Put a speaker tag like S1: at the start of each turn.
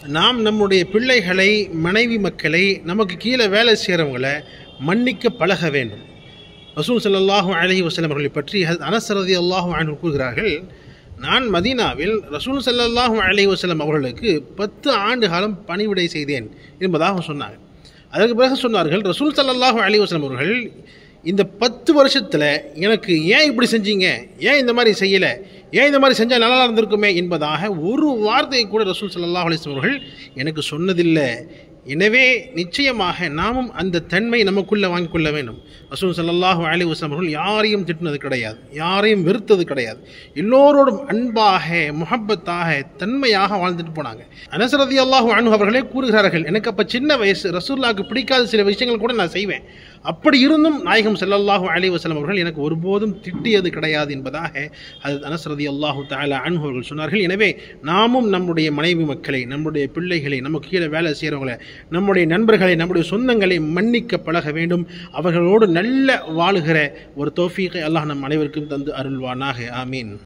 S1: நாம் நம்முடைய பிள்ளைகளை, மனைவி மக்களை, நமக்கு கீழே வேலை செய்கிறவங்களை மன்னிக்க பழக வேண்டும். ரசூல் ஸல்லல்லாஹு அலைஹி வஸல்லம் அவர்களை பற்றி அனஸ் ரலியல்லாஹு அன்ஹு கூறுகிறார்கள், நான் மதீனாவில் ரசூல் ஸல்லல்லாஹு அலைஹி வஸல்லம் அவர்களுக்கு 10 ஆண்டு காலம் பணிவிடை செய்தேன் என்பதாக சொன்னாங்க. அதற்கு பிறகு சொன்னார்கள், ரசூல் ஸல்லல்லாஹு அலைஹி வஸல்லம் அவர்கள் இந்த 10 வருஷத்தில் எனக்கு ஏன் இப்படி செஞ்சீங்க, ஏன் இந்த மாதிரி செய்யலை, ஏன் இந்த மாதிரி செஞ்சால் நல்லா இருந்திருக்குமே என்பதாக ஒரு வார்த்தையை கூட ரசூல் ஸல்லல்லாஹு அலைஹி வஸல்லம் அவர்கள் எனக்கு சொன்னதில்லை. எனவே நிச்சயமாக நாமும் அந்த தன்மை நமக்குள்ளே வாங்கிக் கொள்ள வேண்டும். ரசூல் ஸல்லல்லாஹு அலைஹி வஸல்லம் அவர்கள் யாரையும் திட்டினது கிடையாது, யாரையும் வெறுத்தது கிடையாது. எல்லோரோடும் அன்பாக, முஹப்பத்தாக, தன்மையாக வாழ்ந்துட்டு போனாங்க. அனஸ் ரலியல்லாஹு அன்ஹு அவர்களே கூறுகிறார்கள், எனக்கு அப்போ சின்ன வயசு, ரசூலுல்லாஹ்வுக்கு பிடிக்காத சில விஷயங்கள் கூட நான் செய்வேன். அப்படி இருந்தும் நாயகம் ஸல்லல்லாஹு அலைஹி வஸல்லம் அவர்கள் எனக்கு ஒருபோதும் திட்டியது கிடையாது என்பதாக ஹஜ்ரத் அனஸ் ரலியல்லாஹு தஆலா அன்ஹு அவர்கள் சொன்னார்கள். எனவே நாமும் நம்முடைய மனைவி மக்களை, நம்முடைய பிள்ளைகளை, நமக்கு கீழே வேலை செய்கிறவங்களை, நம்முடைய நண்பர்களை, நம்முடைய சொந்தங்களை மன்னிக்க பழக வேண்டும். அவர்களோடு நல்ல வாழுகிற ஒரு தௌஃபீகை அல்லாஹ் நம் அனைவருக்கும் தந்து அருள்வானாக. ஆமீன்.